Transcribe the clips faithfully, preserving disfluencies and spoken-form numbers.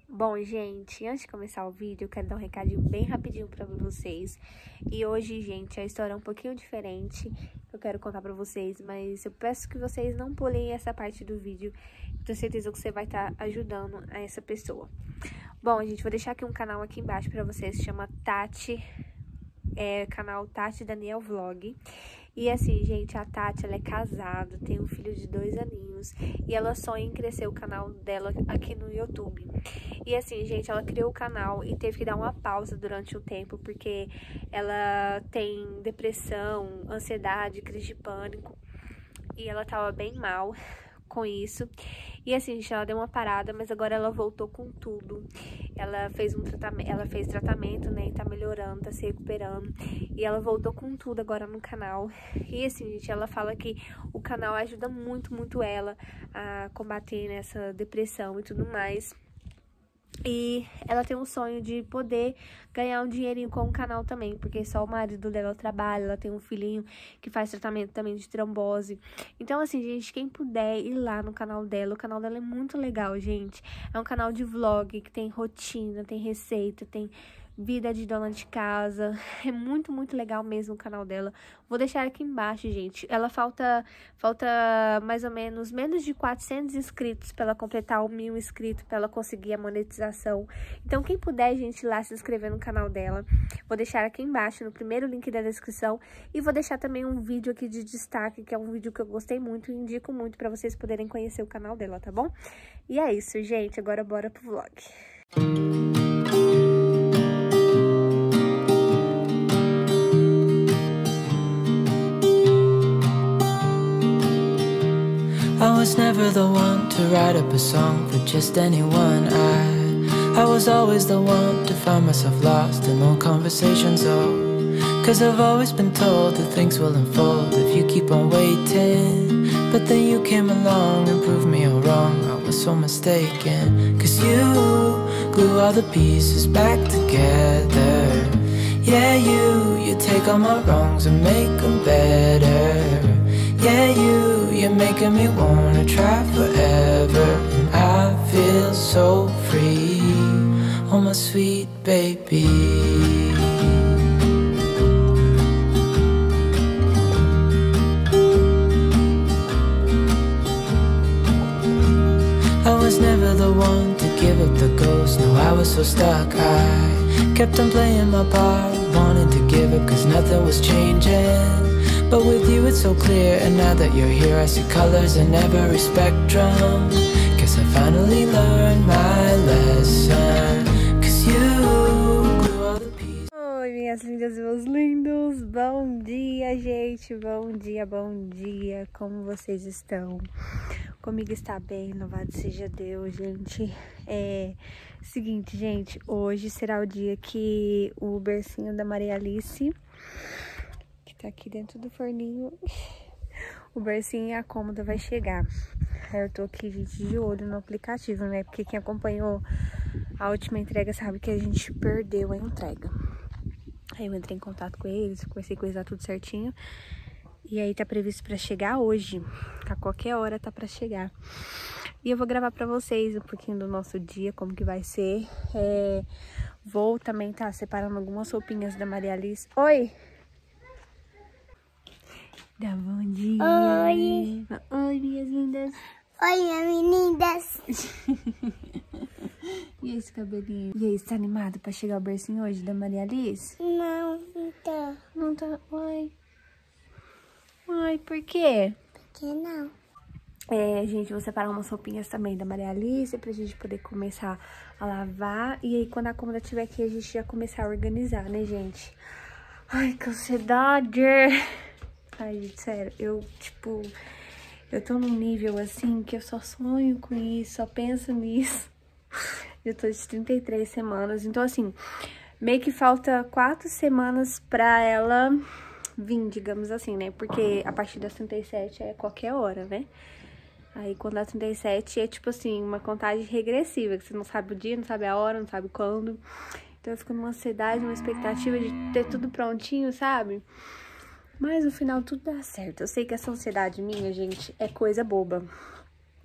Bom, gente, antes de começar o vídeo, eu quero dar um recadinho bem rapidinho pra vocês. E hoje, gente, a história é um pouquinho diferente que eu quero contar pra vocês, mas eu peço que vocês não pulem essa parte do vídeo. Tenho certeza que você vai estar ajudando a essa pessoa. Bom, gente, vou deixar aqui um canal aqui embaixo pra vocês, se chama Tati, é canal Tati Daniel Vlog. E assim, gente, a Tati, ela é casada, tem um filho de dois aninhos e ela sonha em crescer o canal dela aqui no YouTube. E assim, gente, ela criou o canal e teve que dar uma pausa durante um tempo porque ela tem depressão, ansiedade, crise de pânico e ela tava bem mal com isso. E assim, gente, ela deu uma parada, mas agora ela voltou com tudo. Ela fez um tratamento, ela fez tratamento, né, e tá melhorando, tá se recuperando. E ela voltou com tudo agora no canal. E assim, gente, ela fala que o canal ajuda muito, muito ela a combater essa depressão e tudo mais. E ela tem um sonho de poder ganhar um dinheirinho com o canal também, porque só o marido dela trabalha, ela tem um filhinho que faz tratamento também de trombose. Então, assim, gente, quem puder ir lá no canal dela, o canal dela é muito legal, gente. É um canal de vlog que tem rotina, tem receita, tem vida de dona de casa. É muito, muito legal mesmo o canal dela. Vou deixar aqui embaixo, gente. Ela falta, falta mais ou menos, menos de quatrocentos inscritos para ela completar o mil inscritos, para ela conseguir a monetização. Então, quem puder, gente, ir lá se inscrever no canal dela. Vou deixar aqui embaixo, no primeiro link da descrição. E vou deixar também um vídeo aqui de destaque, que é um vídeo que eu gostei muito e indico muito para vocês poderem conhecer o canal dela, tá bom? E é isso, gente. Agora bora pro vlog. I was never the one to write up a song for just anyone. I I was always the one to find myself lost in old conversations. Oh, cause I've always been told that things will unfold if you keep on waiting. But then you came along and proved me all wrong. I was so mistaken. Cause you glue all the pieces back together. Yeah, you, you take all my wrongs and make them better. Yeah, you, you're making me wanna try forever. And I feel so free, oh my sweet baby. I was never the one to give up the ghost. No, I was so stuck, I kept on playing my part, wanting to give up cause nothing was changing. But with you it's so clear, and now that you're here I see colors in every spectrum. Guess I finally learned my lesson. Cause you glue all the pieces. Oi, minhas lindas e meus lindos. Bom dia, gente. Bom dia, bom dia. Como vocês estão? Comigo está bem, louvado seja Deus, gente. É seguinte, gente, hoje será o dia que o bercinho da Maria Alice, tá aqui dentro do forninho, o bercinho e a cômoda vai chegar. Eu tô aqui, gente, de olho no aplicativo, né? Porque quem acompanhou a última entrega sabe que a gente perdeu a entrega. Aí eu entrei em contato com eles, comecei a coisar tudo certinho. E aí tá previsto pra chegar hoje. A qualquer hora tá pra chegar. E eu vou gravar pra vocês um pouquinho do nosso dia, como que vai ser. É, vou também tá separando algumas roupinhas da Maria Alice. Oi! Dá bom dia. Oi. Oi, minhas lindas. Oi, minhas meninas. E esse cabelinho? E aí, você tá animado pra chegar o bercinho hoje da Maria Alice? Não, não tô. Não tá? Oi. Ai, por quê? Por que não? É, gente, vou separar umas roupinhas também da Maria Alice pra gente poder começar a lavar. E aí, quando a cômoda estiver aqui, a gente já começar a organizar, né, gente? Ai, que ansiedade! Ai, gente, sério, eu, tipo, eu tô num nível, assim, que eu só sonho com isso, só penso nisso. Eu tô de trinta e três semanas, então, assim, meio que falta quatro semanas pra ela vir, digamos assim, né? Porque a partir das trinta e sete é qualquer hora, né? Aí, quando dá trinta e sete, é, tipo assim, uma contagem regressiva, que você não sabe o dia, não sabe a hora, não sabe quando. Então, eu fico numa ansiedade, numa expectativa de ter tudo prontinho, sabe? Mas no final tudo dá certo. Eu sei que essa ansiedade minha, gente, é coisa boba.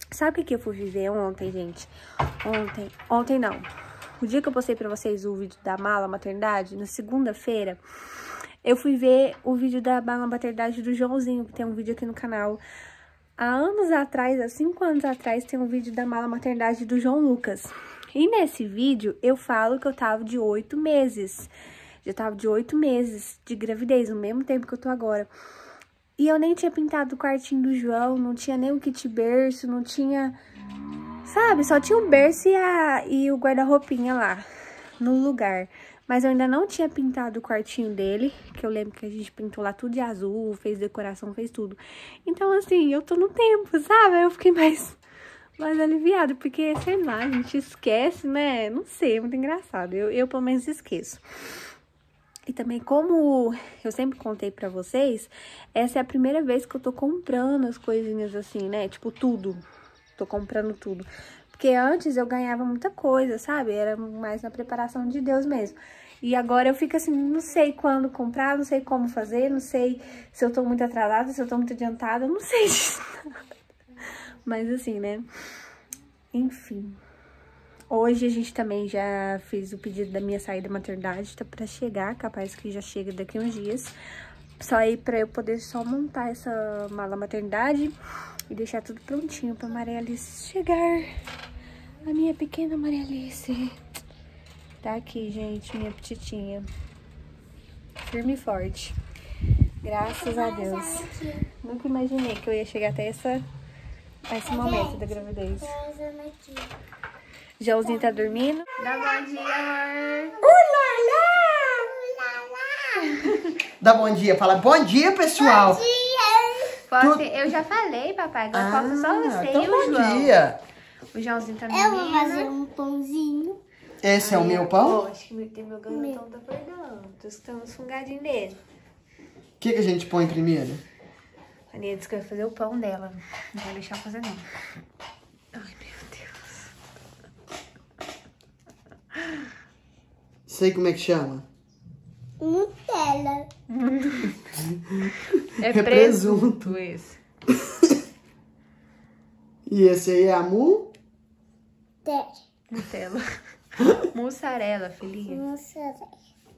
Sabe o que eu fui viver ontem, gente? Ontem, ontem não. O dia que eu postei pra vocês o vídeo da mala maternidade, na segunda-feira, eu fui ver o vídeo da mala maternidade do Joãozinho, que tem um vídeo aqui no canal. Há anos atrás, há cinco anos atrás, tem um vídeo da mala maternidade do João Lucas. E nesse vídeo, eu falo que eu tava de oito meses. Já tava de oito meses de gravidez, no mesmo tempo que eu tô agora. E eu nem tinha pintado o quartinho do João, não tinha nem o kit berço, não tinha... Sabe, só tinha o berço e, a, e o guarda-roupinha lá, no lugar. Mas eu ainda não tinha pintado o quartinho dele, que eu lembro que a gente pintou lá tudo de azul, fez decoração, fez tudo. Então, assim, eu tô no tempo, sabe? Eu fiquei mais, mais aliviada, porque, sei lá, a gente esquece, né? Não sei, é muito engraçado. Eu, eu pelo menos, esqueço. E também, como eu sempre contei pra vocês, essa é a primeira vez que eu tô comprando as coisinhas assim, né? Tipo, tudo. Tô comprando tudo. Porque antes eu ganhava muita coisa, sabe? Era mais na preparação de Deus mesmo. E agora eu fico assim, não sei quando comprar, não sei como fazer, não sei se eu tô muito atrasada, se eu tô muito adiantada, não sei disso. Mas assim, né? Enfim. Hoje a gente também já fez o pedido da minha saída da maternidade, tá pra chegar, capaz que já chega daqui uns dias. Só aí pra eu poder só montar essa mala maternidade e deixar tudo prontinho pra Maria Alice chegar. A minha pequena Maria Alice. Tá aqui, gente, minha petitinha. Firme e forte. Graças a Deus. Nunca imaginei que eu ia chegar até essa, esse momento da gravidez. Joãozinho tá dormindo. Dá bom dia, amor. Dá bom dia. Fala bom dia, pessoal. Bom dia. Posso, eu já falei, papai. Agora Ah, falta só você então e o bom João. dia. O Joãozinho tá Eu dormindo. vou fazer um pãozinho. Esse é o meu pão? Oh, acho que tem meu gargantão tá acordando. Tô escutando os fungadinhos dele. O que, que a gente põe primeiro? A Nia disse que eu ia fazer o pão dela. Não vai deixar eu fazer, não. Ai, meu Deus. Sei como é que chama. Nutella. É É presunto esse. E esse aí é a mu? Nutella. Nutella. Mussarela, filhinha. Mussarela.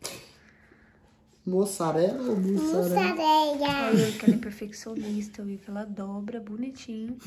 Mozzarella ou mussarela? Mussarela. Olha, que ela é perfeccionista. Eu vi que ela dobra bonitinho.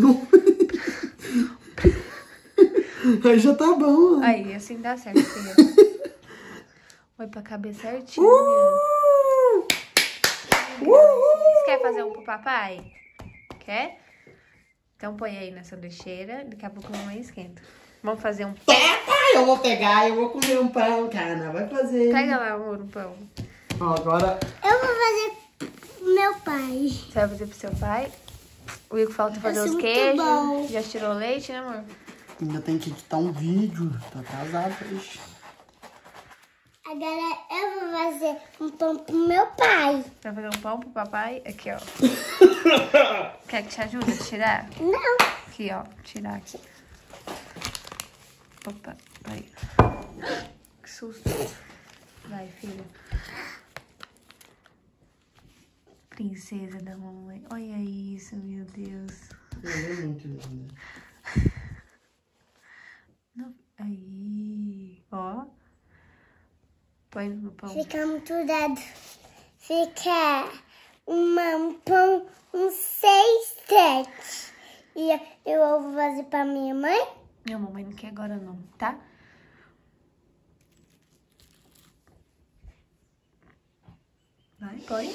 Aí já tá bom. Aí, assim dá certo, filha. Vai pra caber certinho. Uh! Você quer fazer um pro papai? Quer? Então põe aí na sanduicheira. Daqui a pouco a mamãe esquenta. Vamos fazer um pão. Eita, eu vou pegar, eu vou comer um pão, cara. Vai fazer. Pega lá, amor, um pão. Ó, agora... Eu vou fazer pro meu pai. Você vai fazer pro seu pai? O Ico falta fazer Vai ser os muito queijos. bom. Já tirou leite, né, amor? Ainda tem que editar um vídeo. Tô atrasado hoje. Agora eu vou fazer um pão pro meu pai. Você vai fazer um pão pro papai? Aqui, ó. Quer que te ajude a tirar? Não. Aqui, ó. Tirar aqui. Opa, aí. Que susto. Vai, filha. Princesa da mamãe. Olha isso, meu Deus. É muito lindo. Não. Aí. Ó. Põe no pão. Fica muito dado. Fica uma, um pão, um seis, sete. E eu vou fazer pra minha mãe. Minha mamãe não quer agora não, tá? Vai, põe.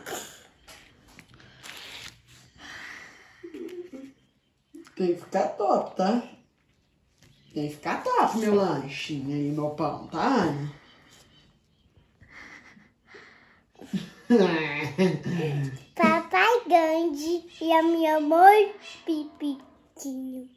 Tem que ficar top, tá? Tem que ficar top meu lanchinho aí, meu pão, tá, Anne? Papai grande e a minha mãe pipitinho.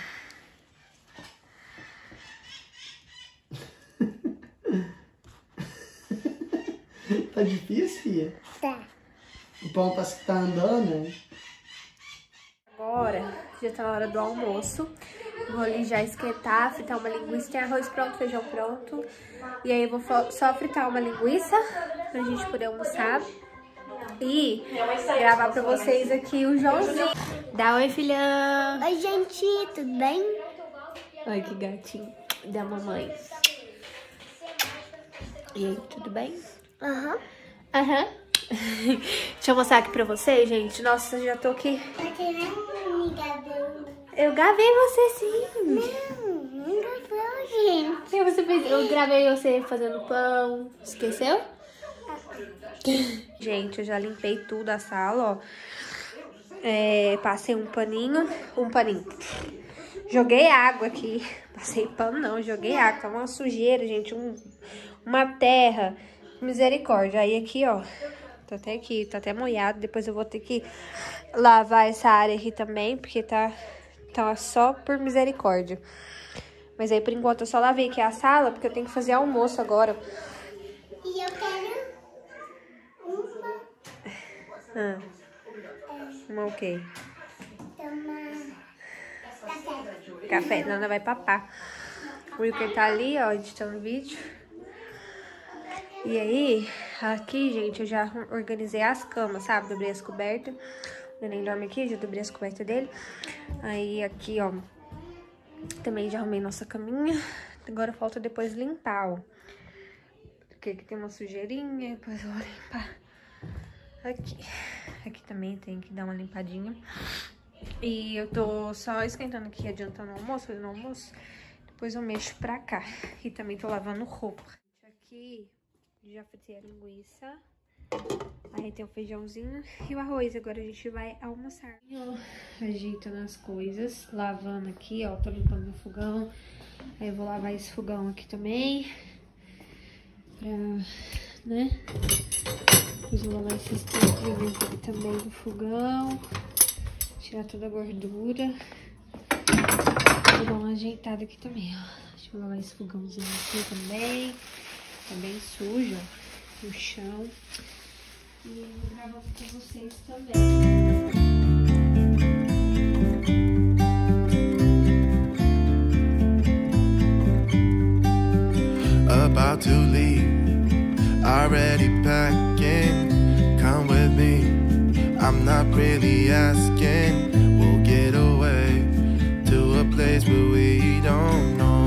Tá difícil, filha? Tá. O pão parece que tá andando, né? Agora, já tá na hora do almoço. Vou ali já esquentar, fritar uma linguiça. Tem arroz pronto, feijão pronto. E aí eu vou só fritar uma linguiça pra gente poder almoçar. E gravar pra vocês aqui o Joãozinho. Dá oi, filhão. Oi, gente, tudo bem? Oi, que gatinho da mamãe. E aí, tudo bem? Aham. Uhum. Aham. Uhum. Deixa eu mostrar aqui pra vocês, gente. Nossa, já tô aqui. Tá querendo me gabar? Eu gravei você sim. Não, não gravou, gente. E você fez... Eu gravei você fazendo pão. Esqueceu? Gente, eu já limpei tudo a sala, ó. É, passei um paninho. Um paninho. Joguei água aqui. Passei pano não, joguei água. Tá uma sujeira, gente. Um, uma terra. Misericórdia. Aí aqui, ó. Tá até aqui, tá até molhado. Depois eu vou ter que lavar essa área aqui também, porque tá, tá só por misericórdia. Mas aí, por enquanto, eu só lavei aqui a sala, porque eu tenho que fazer almoço agora. E eu quero uma... Ah. Uma o quê? Tomar café. Café, não, ela vai papar. O Wilker tá ali, ó, editando vídeo. E aí, aqui, gente, eu já organizei as camas, sabe? Dobrei as cobertas. O neném dorme aqui, já dobrei as cobertas dele. Aí, aqui, ó, também já arrumei nossa caminha. Agora falta depois limpar, ó. Porque aqui tem uma sujeirinha, depois eu vou limpar. Aqui. Aqui também tem que dar uma limpadinha. E eu tô só esquentando aqui, adiantando o almoço, fazendo o almoço. Depois eu mexo pra cá. E também tô lavando roupa. Aqui... Já fritei a linguiça. Aí tem o feijãozinho e o arroz. Agora a gente vai almoçar. Ajeitando as coisas. Lavando aqui, ó. Tô limpando o fogão. Aí eu vou lavar esse fogão aqui também. Pra, né? Depois eu vou lavar esses três aqui também do fogão. Tirar toda a gordura. Vou dar uma ajeitada aqui também, ó. Deixa eu lavar esse fogãozinho aqui também. Tá bem sujo, ó, no chão. E eu vou gravar com vocês também. About to leave, already packing. Come with me, I'm not really asking. We'll get away to a place where we don't know.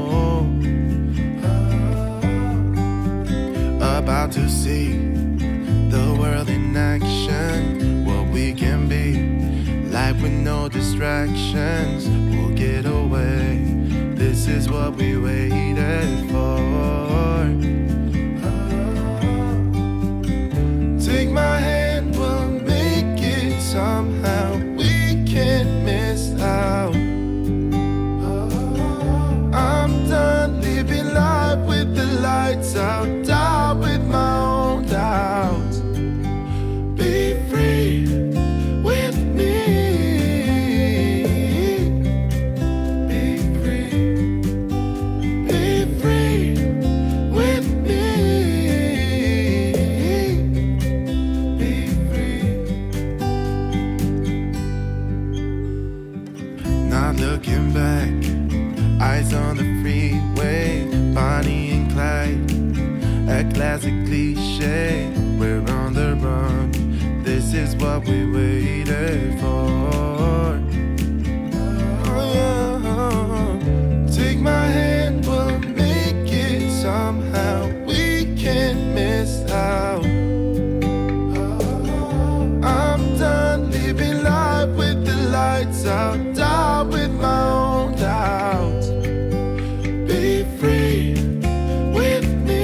About to see the world in action, what we can be, life with no distractions. We'll get away, this is what we waited for. Take my hand, we'll make it somehow. We can't miss out. I'm done living life with the lights out. With my own doubts, be free with me, be free, be free with me, be free. Not looking back, eyes on the freeway, Bonnie and Clyde. A classic cliche, we're on the run. This is what we waited for. Oh, yeah. Take my hand, we'll make it somehow. We can't miss out. I'm done living life with the lights out. Die with my own doubts. Be free with me.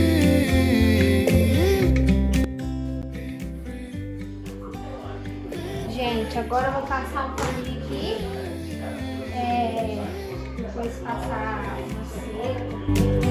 Gente, agora eu vou passar um paninho aqui. É, depois passar uma cera.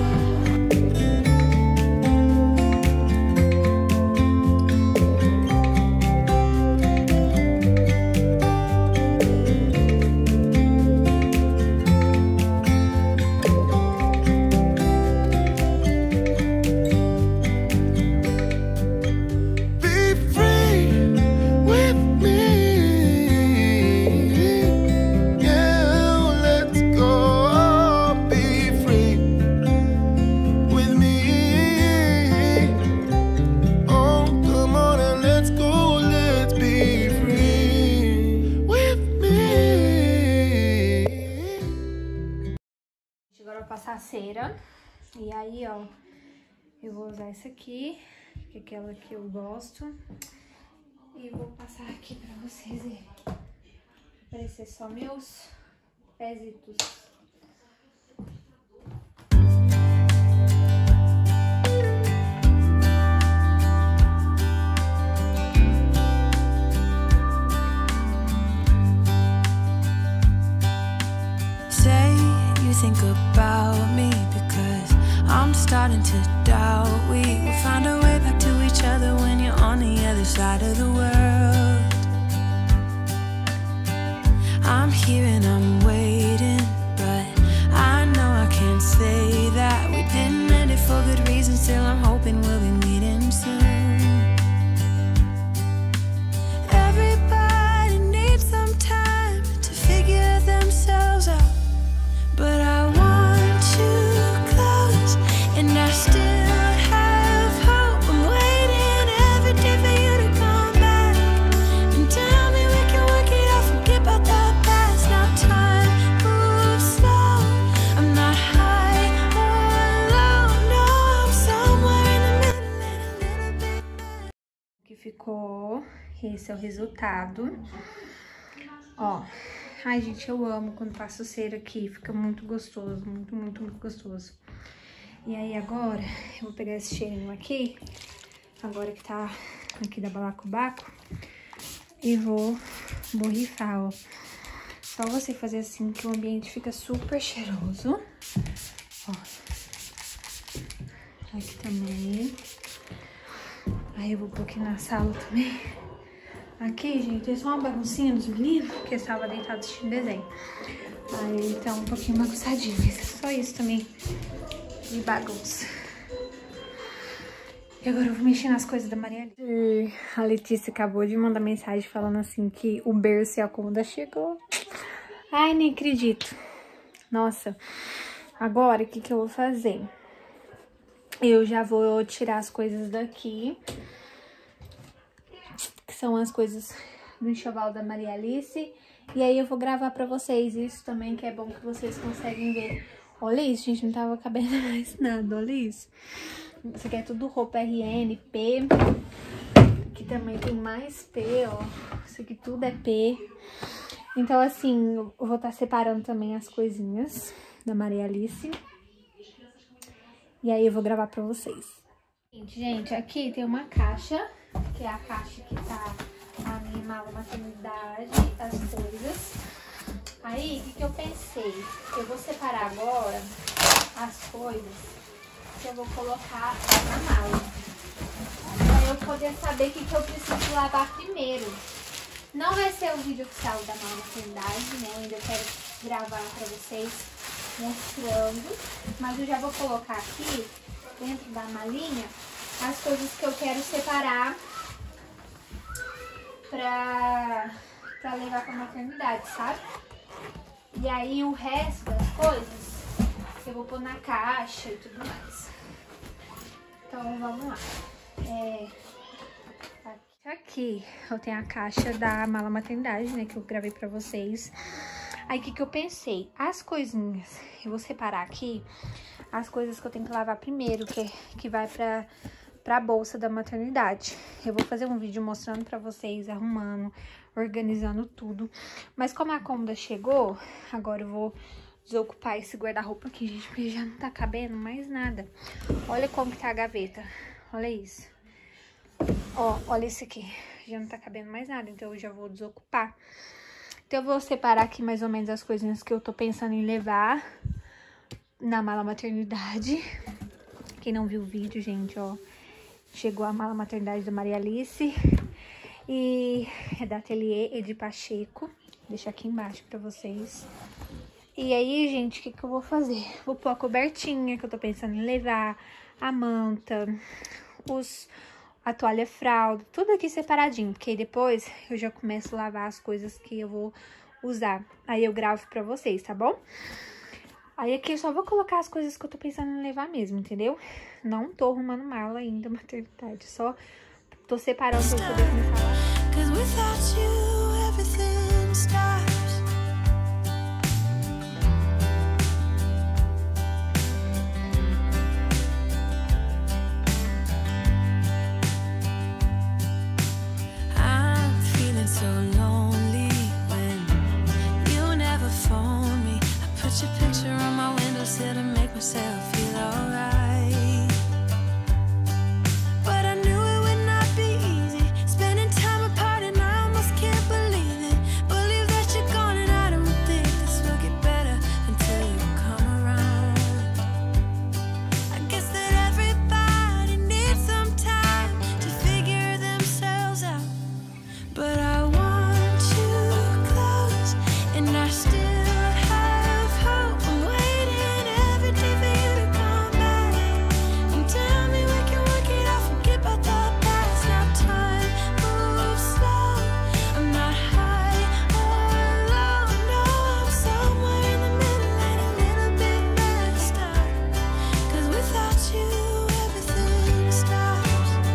cera. E aí, ó, eu vou usar essa aqui, que é aquela que eu gosto. E vou passar aqui pra vocês verem. Vai aparecer só meus pezitos. Think about me because I'm starting to doubt we will find our way back to each other when you're on the other side of the world. I'm here and I'm waiting, but I know I can't say that we didn't end it for good reason. Still I'm hoping we'll be meeting soon. Everybody needs some time to figure themselves out, but I want you close, and I still have hope. I'm waiting every day for you to come back and tell me we can work it out, forget about the past. Now time moves slow, I'm not high or low, no, I'm somewhere in the middle, in a little bit better. Que ficou, esse é o resultado. Ó. Ai, gente, eu amo quando passo cera aqui, fica muito gostoso, muito, muito, muito gostoso. E aí agora, eu vou pegar esse cheirinho aqui, agora que tá aqui da balacobaco, e vou borrifar, ó. Só você fazer assim que o ambiente fica super cheiroso. Ó. Aqui também. Aí eu vou pôr aqui na sala também. Aqui, gente, é só uma baguncinha dos meninos, porque estava deitado assistindo desenho. Aí tá um pouquinho bagunçadinho, mas é só isso também de bagunça. E agora eu vou mexer nas coisas da Maria. E a Letícia acabou de mandar mensagem falando assim que o berço e a cômoda chegou. Ai, nem acredito. Nossa, agora o que que eu vou fazer? Eu já vou tirar as coisas daqui, que são as coisas do enxoval da Maria Alice. E aí eu vou gravar pra vocês isso também, que é bom que vocês conseguem ver. Olha isso, gente, não tava cabendo mais nada, olha isso. Isso aqui é tudo roupa R N, P. Aqui também tem mais P, ó. Isso aqui tudo é P. Então, assim, eu vou estar separando também as coisinhas da Maria Alice. E aí eu vou gravar pra vocês. Gente, gente, aqui tem uma caixa, que é a caixa que tá a minha mala maternidade, as coisas. Aí, o que, que eu pensei? Eu vou separar agora as coisas que eu vou colocar na mala, pra eu poder saber o que, que eu preciso lavar primeiro. Não vai ser o vídeo oficial da mala maternidade, né? Eu ainda quero gravar pra vocês mostrando, mas eu já vou colocar aqui dentro da malinha as coisas que eu quero separar pra, pra levar pra maternidade, sabe? E aí o resto das coisas eu vou pôr na caixa e tudo mais. Então vamos lá. É, aqui eu tenho a caixa da mala maternidade, né, que eu gravei pra vocês. Aí o que, que eu pensei? As coisinhas, eu vou separar aqui as coisas que eu tenho que lavar primeiro, que, que vai pra, pra bolsa da maternidade. Eu vou fazer um vídeo mostrando pra vocês, arrumando, organizando tudo. Mas como a cômoda chegou, agora eu vou desocupar esse guarda-roupa aqui, gente, porque já não tá cabendo mais nada. Olha como que tá a gaveta, olha isso. Ó, olha esse aqui, já não tá cabendo mais nada, então eu já vou desocupar. Então eu vou separar aqui mais ou menos as coisinhas que eu tô pensando em levar na mala maternidade. Quem não viu o vídeo, gente, ó, chegou a mala maternidade da Maria Alice. E é da Ateliê Edi Pacheco. Vou deixar aqui embaixo pra vocês. E aí, gente, o que que eu vou fazer? Vou pôr a cobertinha que eu tô pensando em levar, a manta, os... a toalha fralda, tudo aqui separadinho, porque aí depois eu já começo a lavar as coisas que eu vou usar. Aí eu gravo pra vocês, tá bom? Aí aqui eu só vou colocar as coisas que eu tô pensando em levar mesmo, entendeu? Não tô arrumando mala ainda, maternidade, só tô separando pra eu poder começar a lavar. myself feel alright. But I knew it would not be easy, spending time apart and I almost can't believe it. Believe that you're gone and I don't think this will get better until you come around. I guess that everybody needs some time to figure themselves out. But I want you close and I still have hope. I'm waiting every day for you to come back and tell me we can work it out, forget about the past. Now time moves slow, I'm not high or low, no, I'm somewhere in the middle and a little bit messed up. Cause without you everything stops.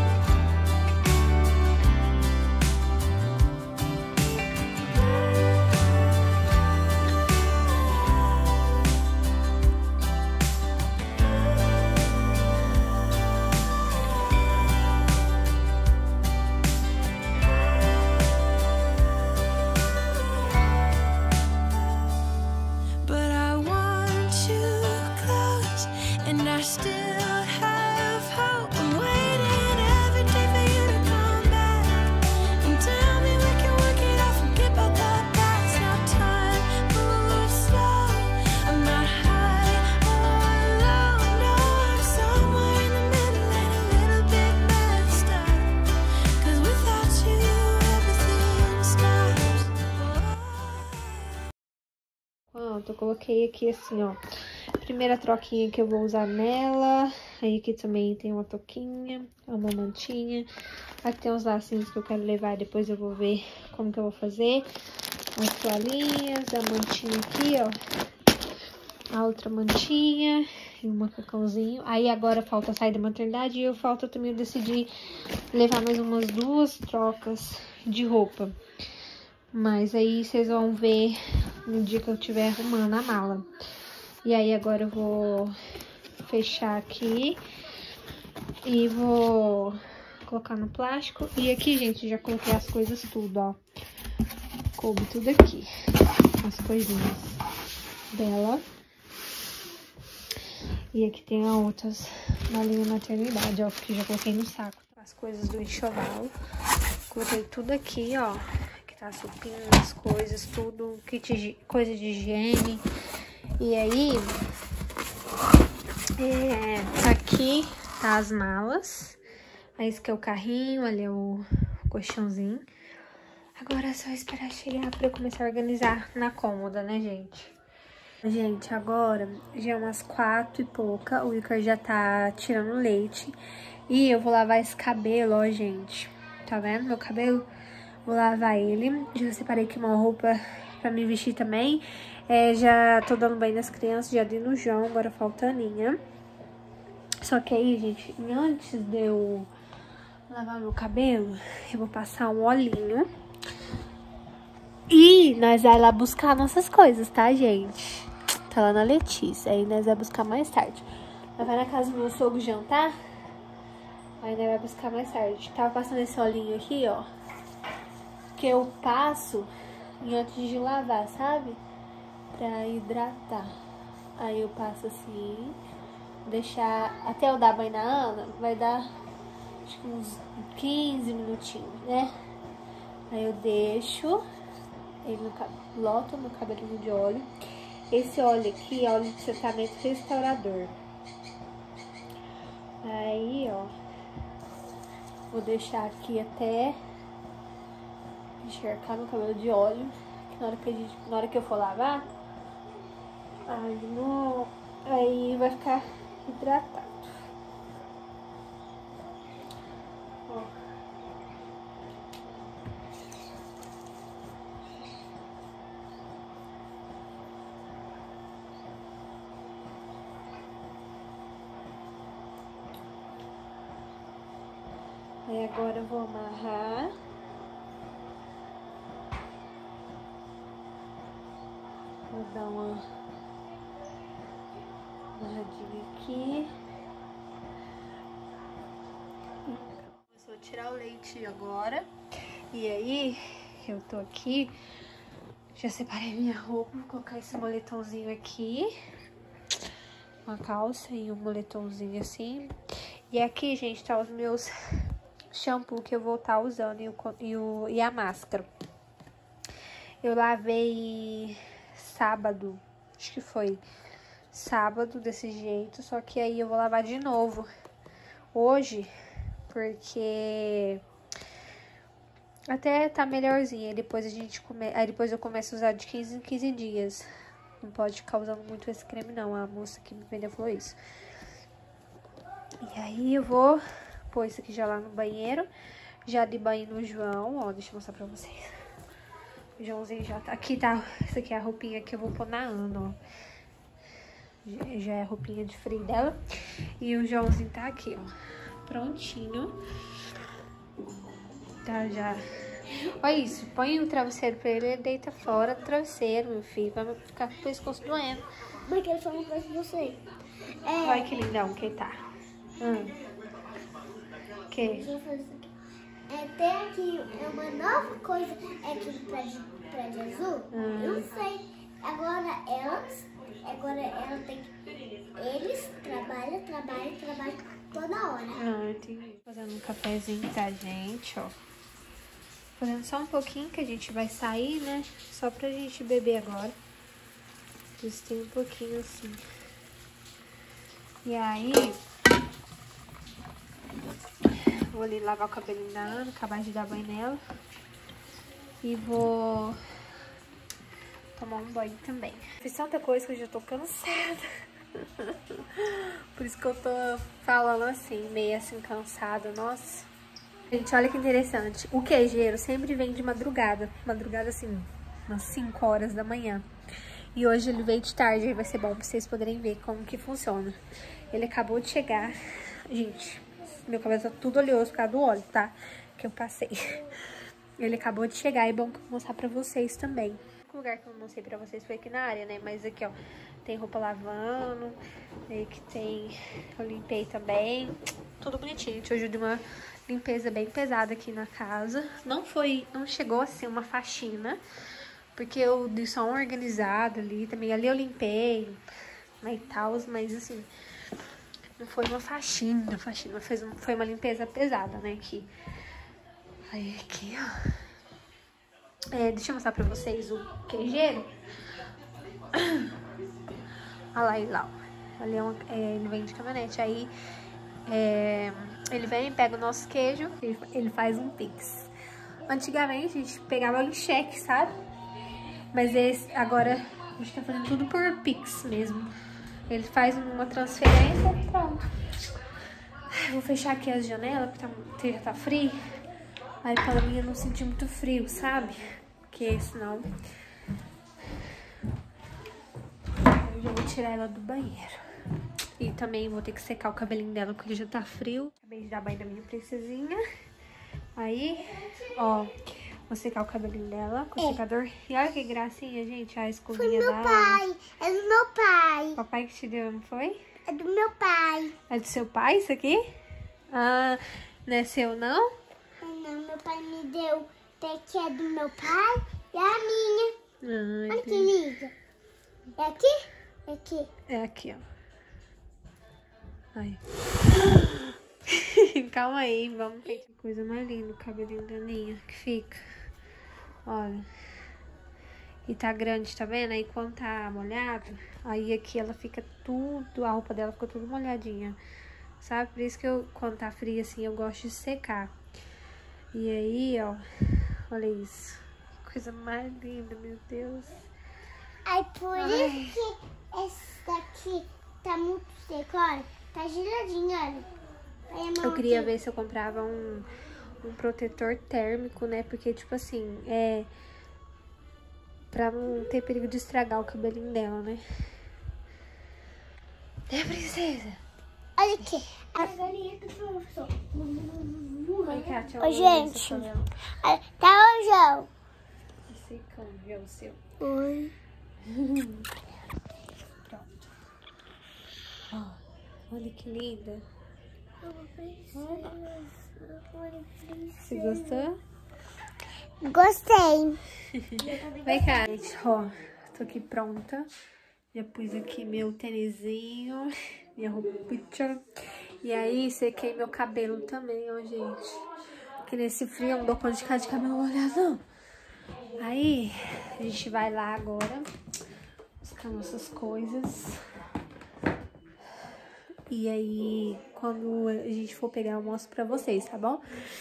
But I want you close and I still have hope. I'm waiting every day for you to come back and tell me we can work it out, forget about the past. Now time moves slow, I'm not high or low, no, I'm somewhere in the middle and a little bit messed up. Cause without you everything stops. Pronto, eu coloquei aqui assim, ó, primeira troquinha que eu vou usar nela. Aí aqui também tem uma toquinha, uma mantinha. Aqui tem uns lacinhos que eu quero levar, depois eu vou ver como que eu vou fazer. As toalhinhas, a mantinha aqui, ó. A outra mantinha e um macacãozinho. Aí agora falta sair da maternidade e eu falta também eu decidir levar mais umas duas trocas de roupa. Mas aí vocês vão ver no dia que eu estiver arrumando a mala. E aí agora eu vou fechar aqui e vou colocar no plástico. E aqui, gente, já coloquei as coisas tudo, ó. Coube tudo aqui, as coisinhas dela. E aqui tem as outras malinhas maternidade, ó, que já coloquei no saco. As coisas do enxoval. Coloquei tudo aqui, ó. Tá, supinhas, coisas, tudo, kit, coisa de higiene. E aí, é, aqui tá as malas. Aí esse aqui é o carrinho, ali é o colchãozinho. Agora é só esperar chegar pra eu começar a organizar na cômoda, né, gente? Gente, agora já é umas quatro e pouca, o Icaro já tá tirando leite. E eu vou lavar esse cabelo, ó, gente. Tá vendo meu cabelo? Vou lavar ele, já separei aqui uma roupa pra me vestir também. É, já tô dando banho nas crianças, já dei no João, agora falta a Aninha. Só que aí, gente, antes de eu lavar meu cabelo, eu vou passar um olhinho. E nós vamos lá buscar nossas coisas, tá, gente? Tá lá na Letícia, aí nós vamos buscar mais tarde. Nós vai na casa do meu sogro jantar, aí nós vamos buscar mais tarde. Tava passando esse olhinho aqui, ó. Que eu passo e antes de lavar, sabe? Pra hidratar. Aí eu passo assim, deixar até eu dar banho na Ana, vai dar acho que uns quinze minutinhos, né? Aí eu deixo ele no cabelo, loto no cabelinho de óleo. Esse óleo aqui é óleo de tratamento restaurador. Aí, ó, vou deixar aqui até encharcar meu cabelo de óleo, que na hora que, a gente, na hora que eu for lavar, aí, no, aí vai ficar hidratado. Ó. Aí agora eu vou amarrar. Vou dar uma amarradinha aqui. Começou a tirar o leite agora. E aí, eu tô aqui. Já separei minha roupa. Vou colocar esse moletomzinho aqui. uma calça e um moletomzinho assim. E aqui, gente, tá os meus shampoo que eu vou estar usando e, o, e, o, e a máscara. Eu lavei sábado, acho que foi sábado desse jeito, só que aí eu vou lavar de novo hoje, porque até tá melhorzinho. Aí depois a gente come... aí depois eu começo a usar de quinze em quinze dias. Não pode ficar usando muito esse creme não, a moça que me vendeu falou isso. E aí eu vou pôr isso aqui já lá no banheiro. Já de banho no João, ó, deixa eu mostrar pra vocês. O Joãozinho já tá... Aqui tá, essa aqui é a roupinha que eu vou pôr na Ana, ó. Já é a roupinha de frio dela. E o Joãozinho tá aqui, ó, prontinho. Tá já... Olha isso, põe o travesseiro pra ele, ele deita fora do travesseiro, meu filho. Vai ficar com o pescoço doendo. Porque ele falou pra você. É... Olha que lindão que ele tá. Hum. Que? Deixa eu fazer isso aqui. É, tem aqui é uma nova coisa, é aquele prédio, prédio azul. Hum. Eu não sei. Agora elas, agora ela tem que... Eles trabalham, trabalham, trabalham toda hora. Ah, entendi. Fazendo um cafezinho pra gente, ó. Fazendo só um pouquinho que a gente vai sair, né? Só pra gente beber agora. Isso tem um pouquinho assim. E aí... Vou ali lavar o cabelinho da Ana, acabar de dar banho nela. E vou tomar um banho também. Fiz tanta coisa que eu já tô cansada. Por isso que eu tô falando assim, meio assim, cansada, nossa. Gente, olha que interessante. O queijeiro sempre vem de madrugada. Madrugada, assim, umas cinco horas da manhã. E hoje ele veio de tarde, aí vai ser bom pra vocês poderem ver como que funciona. Ele acabou de chegar. Gente, meu cabelo tá tudo oleoso por causa do óleo, tá? Que eu passei. Ele acabou de chegar, é bom que eu vou mostrar pra vocês também. O lugar que eu não mostrei pra vocês foi aqui na área, né? Mas aqui, ó, tem roupa lavando. Aí que tem... Eu limpei também. Tudo bonitinho. Gente, hoje eu dei uma limpeza bem pesada aqui na casa. Não foi... Não chegou a ser uma faxina. Porque eu dei só um organizado ali. Também ali eu limpei, né, e tal. Mas, assim... Não foi uma faxina. Faxina foi, foi uma limpeza pesada, né? Aqui. Aí aqui, ó. É, deixa eu mostrar pra vocês o queijeiro. Olha lá ele lá. Ali é uma, é, ele vem de caminhonete. Aí é, ele vem, pega o nosso queijo, ele, ele faz um pix. Antigamente a gente pegava em cheque, sabe? Mas esse, agora a gente tá fazendo tudo por pix mesmo. Ele faz uma transferência e pronto. Vou fechar aqui as janelas, porque, tá, porque já tá frio. Aí pra mim eu não senti muito frio, sabe? Porque senão... Eu já vou tirar ela do banheiro. E também vou ter que secar o cabelinho dela, porque já tá frio. Acabei de dar banho da minha princesinha. Aí, ó, vou secar o cabelinho dela com o secador. E olha que gracinha, gente, a escovinha Foi da... meu pai, é do meu pai. Papai que te deu, não foi? É do meu pai. É do seu pai isso aqui? Ah, não é seu, não? Não, meu pai me deu, até que é do meu pai e a minha. Ah, Olha que linda. É aqui? É aqui. é aqui, ó. Ai. Calma aí, vamos ver que coisa mais linda o cabelinho da Aninha que fica. Olha. E tá grande, tá vendo? Aí quando tá molhado, aí aqui ela fica tudo, a roupa dela fica tudo molhadinha. Sabe? Por isso que eu, quando tá frio assim, eu gosto de secar. E aí, ó, olha isso. Que coisa mais linda, meu Deus. Aí por Ai. isso que esse daqui tá muito seco, olha. Tá giradinho, olha. Aí a mão Eu queria aqui. ver se eu comprava um, um protetor térmico, né? Porque, tipo assim, é... Pra não ter perigo de estragar o cabelinho dela, né? É, princesa? Olha aqui. A galinha que falou. Vem cá, deixa eu Ô, ver gente. esse cabelo. Olha, tá o João. Esse câmbio é o seu. Oi. Pronto. Ó, olha que linda. Você gostou? Gostei. Vem cá, gente. Ó, tô aqui pronta. Já pus aqui meu tênisinho, minha roupinha. E aí, sequei meu cabelo também, ó, gente. Porque nesse frio eu não dou conta de ficar de cabelo molhado, não. Aí, a gente vai lá agora buscar nossas coisas. E aí, quando a gente for pegar, eu mostro pra vocês, tá bom?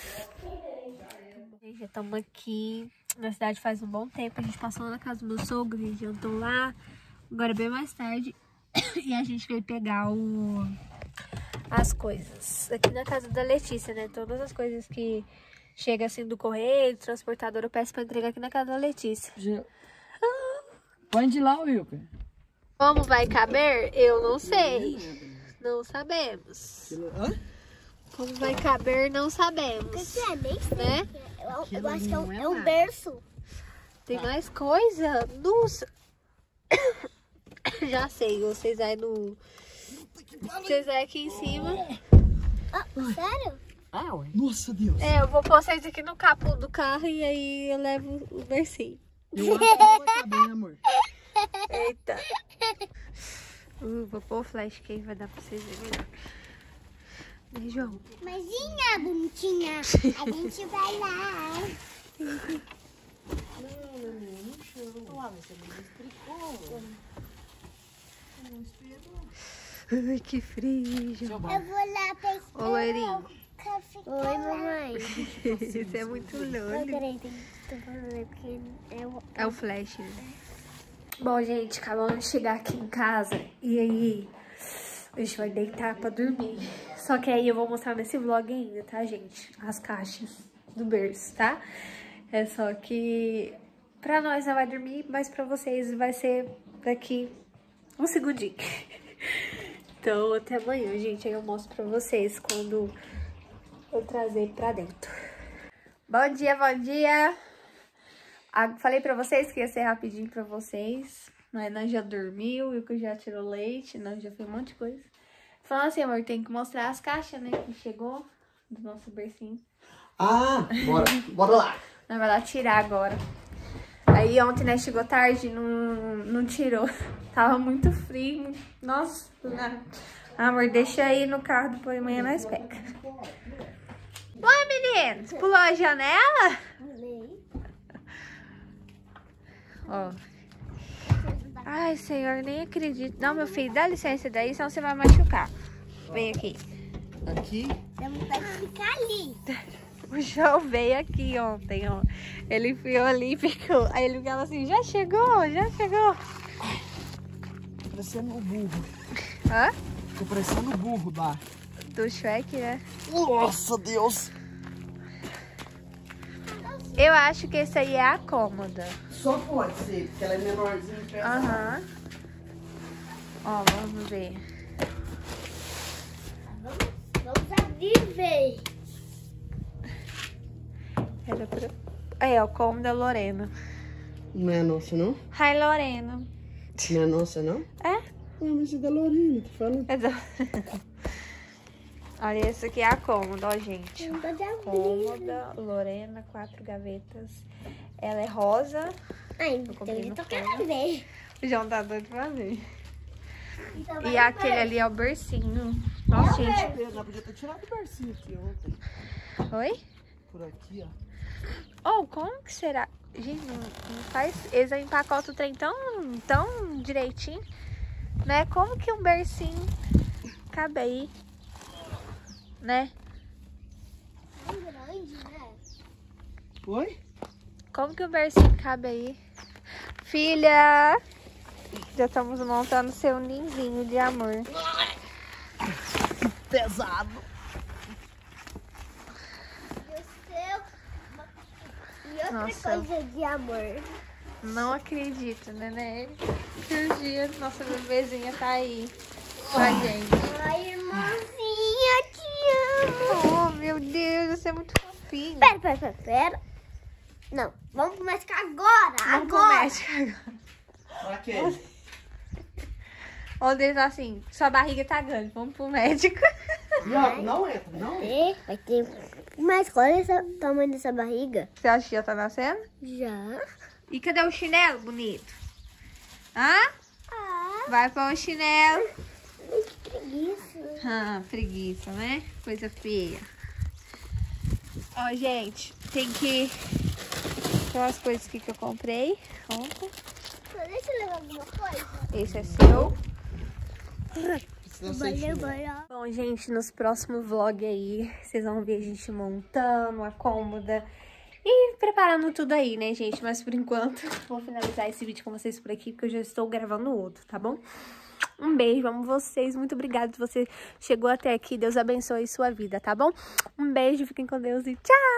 Já estamos aqui na cidade faz um bom tempo. A gente passou na casa do meu sogro, a gente jantou lá. Agora bem mais tarde. E a gente veio pegar o... as coisas. Aqui na casa da Letícia, né? Todas as coisas que chegam assim do correio, do transportador, eu peço pra entregar aqui na casa da Letícia. Põe de lá, Wilker. Como vai caber? Eu não sei. Não sabemos. Como vai caber, não sabemos. Né? Eu, eu acho que é um, é um berço. Tem mais coisa? Nossa! Já sei, vocês aí no... Vocês aí aqui em cima. Ah, sério? Ah, ué. Nossa, Deus. É, eu vou pôr vocês aqui no capô do carro e aí eu levo o bercinho. Eu acho que não vai caber, amor. Eita. Uh, vou pôr o flash que aí vai dar pra vocês verem melhor. Né, João? Mazinha, bonitinha. A gente vai lá. Ai, que frio, João. Eu vou lá pescar. Ô, loirinho. Oi, mamãe. Isso é muito loiro. Peraí, tem que fazer porque é o... É o flash, né? Bom, gente, acabamos de chegar aqui em casa e aí a gente vai deitar pra dormir. Só que aí eu vou mostrar nesse vlog ainda, tá, gente? As caixas do berço, tá? É só que pra nós não vai dormir, mas pra vocês vai ser daqui um segundinho. Então, até amanhã, gente. Aí eu mostro pra vocês quando eu trazer pra dentro. Bom dia, bom dia! Falei pra vocês que ia ser rapidinho pra vocês. A Nan já dormiu, e o que já tirou leite, Nan já fez um monte de coisa. Falando assim, amor, tem que mostrar as caixas, né, que chegou do nosso bercinho. Ah, bora, bora lá. Nós vai lá tirar agora. Aí ontem, né, chegou tarde, não, não tirou. Tava muito frio, nossa. Amor, deixa aí no carro, depois amanhã nós pega. Oi, meninos, pulou a janela? Ó. Ai, Senhor, nem acredito. Não, meu filho, dá licença daí, senão você vai machucar. Vem aqui. Aqui? Dá vontade de ficar ali. O João veio aqui ontem, ó. Ele enfiou ali e ficou. Aí ele ficava assim, já chegou, já chegou. Tô parecendo o burro. Hã? Tô parecendo o burro lá. Do Shrek, né? Nossa, Deus. Eu acho que esse aí é a cômoda. Só pode ser, porque ela é menorzinha. Aham. Ó, vamos ver. Vamos, vamos abrir, véi. Era pra... Aí, ó, cômoda Lorena. Não é nossa, não? Ai, Lorena. Não é nossa, não? É? Não, mas é da Lorena, tô falando. Olha, essa aqui é a cômoda, ó, gente. Não pode abrir. Cômoda, Lorena, quatro gavetas. Ela é rosa. Ai, Eu então comprei eu no tô forno. querendo ver. O João tá doido pra ver. Então E vai aquele ver. ali é o bercinho. Nossa, gente. Eu já podia ter tirado o bercinho aqui ontem. Oi? Por aqui, ó. Oh, como que será? Gente, não, não faz... Eles empacotam o trem tão, tão direitinho, né? Como que um bercinho cabe aí, né? É grande, né? Oi? Como que o bercinho cabe aí? Filha! Já estamos montando seu ninzinho de amor. Pesado. E o seu... E outra Nossa. coisa de amor. Não acredito, né, né? Que um dia nossa bebezinha tá aí com a gente. Ai, irmãzinha, te amo. Oh, meu Deus, você é muito fofinho. Pera, pera, pera, pera. Não, vamos pro médico agora. Vamos pro agora. médico agora. Pra quê? Onde ele tá assim, sua barriga tá grande, vamos pro médico. Não, não entra, não entra. Vai ter... Mas olha o tamanho dessa barriga. Você acha que já tá nascendo? Já. E cadê o chinelo bonito? Hã? Ah, Vai pôr o chinelo. Que preguiça. Ah, preguiça, né? Coisa feia. Ó, gente, tem que... Tem umas coisas aqui que eu comprei ontem. Deixa eu levar alguma coisa. Esse é seu. Valeu, valeu. Bom, gente, nos próximos vlogs aí, vocês vão ver a gente montando a cômoda e preparando tudo aí, né, gente? Mas por enquanto, vou finalizar esse vídeo com vocês por aqui, porque eu já estou gravando outro, tá bom? Um beijo, amo vocês, muito obrigada se você chegou até aqui, Deus abençoe sua vida, tá bom? Um beijo, fiquem com Deus e tchau!